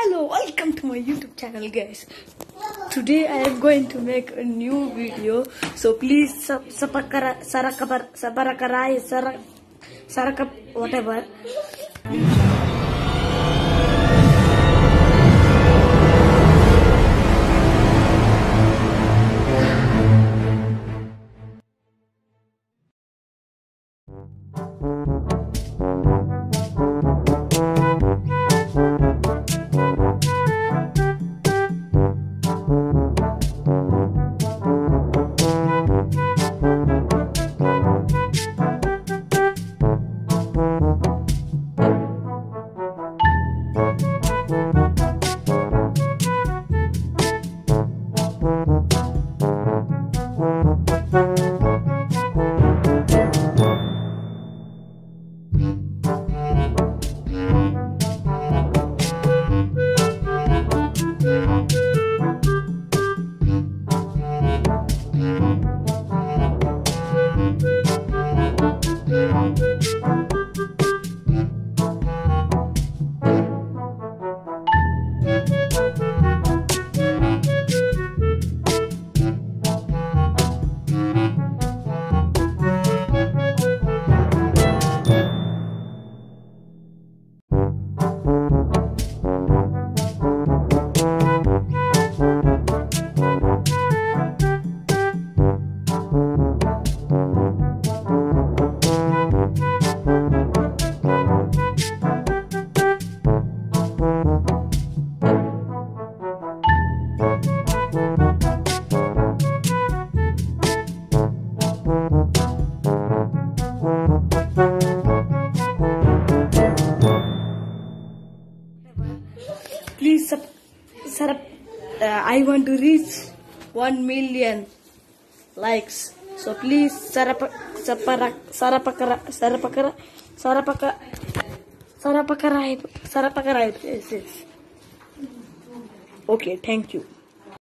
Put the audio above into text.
Hello, welcome to my YouTube channel, guys. Today I am going to make a new video, so please whatever. Please I want to reach 1 million likes. So please sarapakara. Yes. Okay, thank you.